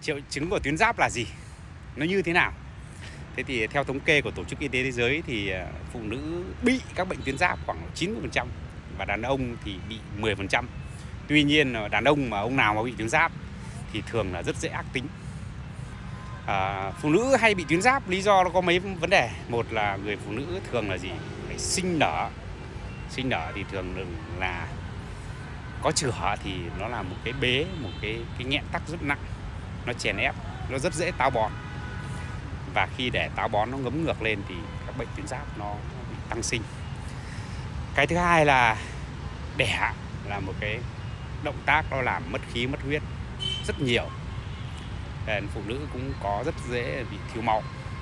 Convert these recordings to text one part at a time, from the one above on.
triệu chứng của tuyến giáp là gì, nó như thế nào? Thế thì theo thống kê của Tổ chức Y tế Thế giới thì phụ nữ bị các bệnh tuyến giáp khoảng 90% và đàn ông thì bị 10%. Tuy nhiên đàn ông mà ông nào mà bị tuyến giáp thì thường là rất dễ ác tính. Phụ nữ hay bị tuyến giáp lý do nó có mấy vấn đề. Một là người phụ nữ thường là gì? Phải sinh nở. Sinh nở thì thường là có chữa thì nó là một cái bế, một cái nghẹn tắc rất nặng. Nó chèn ép, nó rất dễ táo bón. Và khi để táo bón nó ngấm ngược lên thì các bệnh tuyến giáp nó bị tăng sinh. Cái thứ hai là đẻ là một cái động tác nó làm mất khí, mất huyết rất nhiều. Nên phụ nữ cũng có rất dễ bị thiếu máu.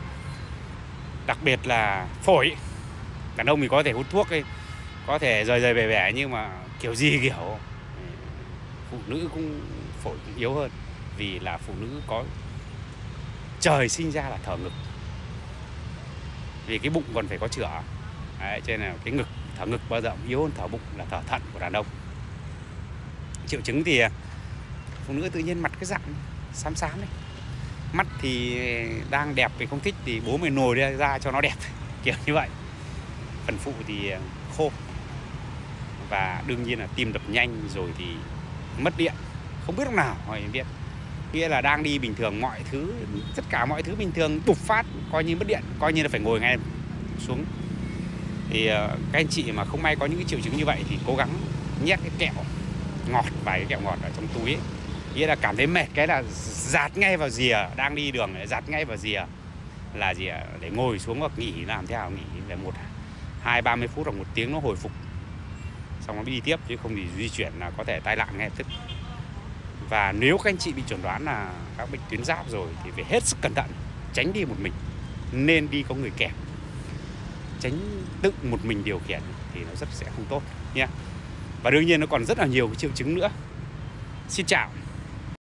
Đặc biệt là phổi. Đàn ông thì có thể hút thuốc ấy, có thể rời bẻ bẻ, nhưng mà kiểu gì kiểu phụ nữ cũng phổi cũng yếu hơn. Vì là phụ nữ có trời sinh ra là thở ngực. Vì cái bụng còn phải có chữa. Đấy, cho nên là cái ngực, thở ngực bao giờ cũng yếu hơn thở bụng là thở thận của đàn ông. Triệu chứng thì phụ nữ tự nhiên mặt cái dạng xám xám đấy. Mắt thì đang đẹp thì không thích thì bố mày nồi ra cho nó đẹp, kiểu như vậy. Phần phụ thì khô. Và đương nhiên là tim đập nhanh, rồi thì mất điện, không biết lúc nào hỏi biết. Nghĩa là đang đi bình thường, mọi thứ, tất cả mọi thứ bình thường, bục phát coi như mất điện, coi như là phải ngồi ngay xuống. Thì các anh chị mà không may có những cái triệu chứng như vậy thì cố gắng nhét cái kẹo ngọt, vài cái kẹo ngọt ở trong túi ấy. Nghĩa là cảm thấy mệt cái là dạt ngay vào rìa, đang đi đường dạt ngay vào rìa là gì ạ? Để ngồi xuống hoặc nghỉ, làm thế nào nghỉ về 1-2-30 phút hoặc 1 tiếng nó hồi phục, xong nó mới đi tiếp, chứ không thì di chuyển là có thể tai nạn ngay lập tức. Và nếu các anh chị bị chẩn đoán là các bệnh tuyến giáp rồi thì phải hết sức cẩn thận, tránh đi một mình, nên đi có người kèm, tránh tự một mình điều khiển thì nó rất sẽ không tốt nhé. Và đương nhiên nó còn rất là nhiều cái triệu chứng nữa. Xin chào.